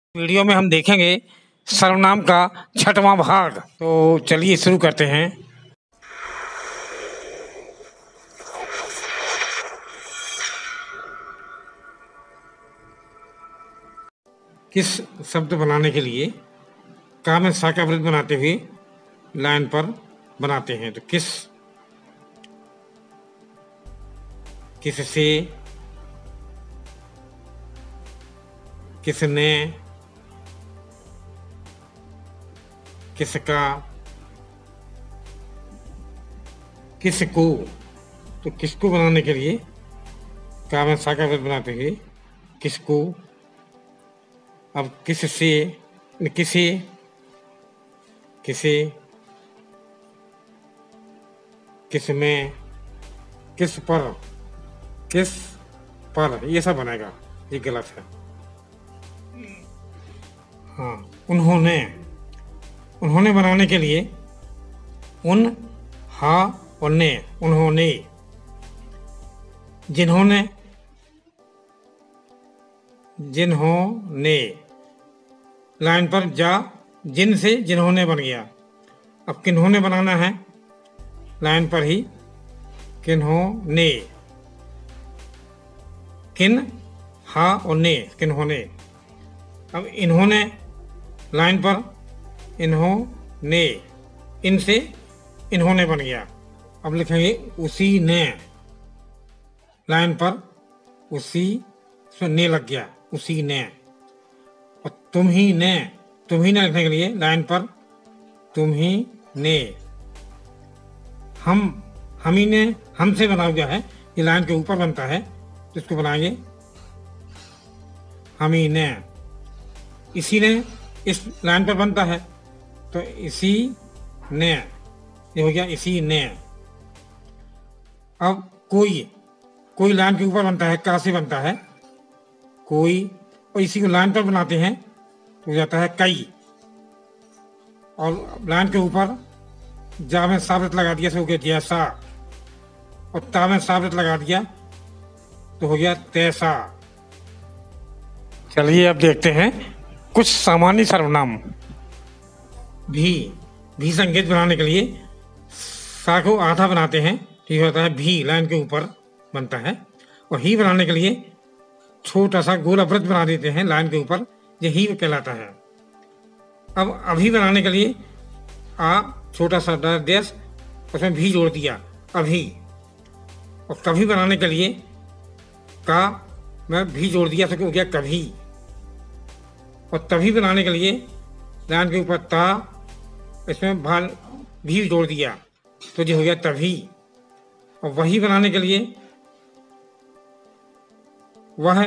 Video में हम देखेंगे सर्वनाम का छठवां भाग। तो चलिए शुरू करते हैं। किस शब्द बनाने के लिए का में सा का वृत्त बनाते हुए लाइन पर बनाते हैं। तो किस, किससे, किसने, किसका, किसको। तो किसको बनाने के लिए का में सा का वृत्त बनाते हुए किसको। अब किससे, किसे, किसे, किसमें, किस पर, किस पर, ये सब बनेगा, ये गलत है। हाँ, उन्होंने, उन्होंने बनाने के लिए उन, हा और ने, उन्होंने। जिन्होंने, जिन्होंने, लाइन पर जा, जिन से जिन्होंने बन गया। अब किन्होंने बनाना है लाइन पर ही, किन्होंने, किन, हा और ने, किन्होंने। अब इन्होंने लाइन पर, इन्होंने, इनसे इन्होंने बन गया। अब लिखेंगे उसी ने, लाइन पर उसी से ने लग गया, उसी ने। और तुम ही ने, तुम ही ने लिखने के लिए लाइन पर तुम ही ने। हम ही ने, हमसे बना हुआ है, ये लाइन के ऊपर बनता है, तो इसको बनाएंगे हम ही ने। इसी ने इस लाइन पर बनता है, तो इसी ने, ये हो गया इसी ने। अब कोई, कोई लाइन के ऊपर बनता है, का से बनता है कोई, और इसी को लाइन पर बनाते हैं तो हो जाता है कई। और लाइन के ऊपर जा में साबित लगा दिया, हो गया जैसा, और ता में साबित लगा दिया तो हो गया तैसा। चलिए अब देखते हैं कुछ सामान्य सर्वनाम। भी संकेत बनाने के लिए सा को आधा बनाते हैं, तो ये होता है भी, लाइन के ऊपर बनता है। और ही बनाने के लिए छोटा सा गोला वृत्त बना देते हैं लाइन के ऊपर, ये ही कहलाता है। अब अभी बनाने के लिए आ छोटा सा देश, उसमें भी जोड़ दिया, अभी। और कभी बनाने के लिए का में भी जोड़ दिया, तो हो गया कभी। और तभी बनाने के लिए लाइन के ऊपर ता, इसमें भी जोड़ दिया, तो ये हो गया तभी। और वही बनाने के लिए वह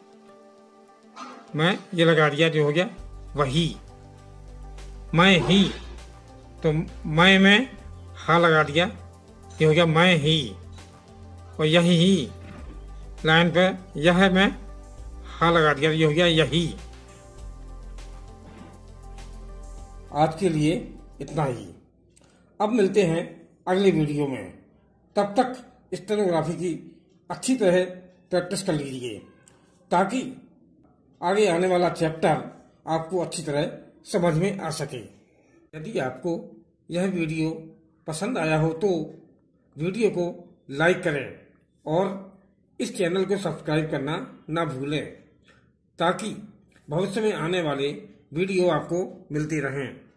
मैं ये लगा दिया, जो हो गया वही। मैं ही, तो मैं में हा लगा दिया, ये हो गया मैं ही। और यही ही, लाइन पे यह में हा लगा दिया, ये हो गया यही। आज के लिए इतना ही। अब मिलते हैं अगले वीडियो में। तब तक स्टेनोग्राफी की अच्छी तरह प्रैक्टिस कर लीजिए, ताकि आगे आने वाला चैप्टर आपको अच्छी तरह समझ में आ सके। यदि आपको यह वीडियो पसंद आया हो तो वीडियो को लाइक करें और इस चैनल को सब्सक्राइब करना ना भूलें, ताकि भविष्य में आने वाले वीडियो आपको मिलते रहें।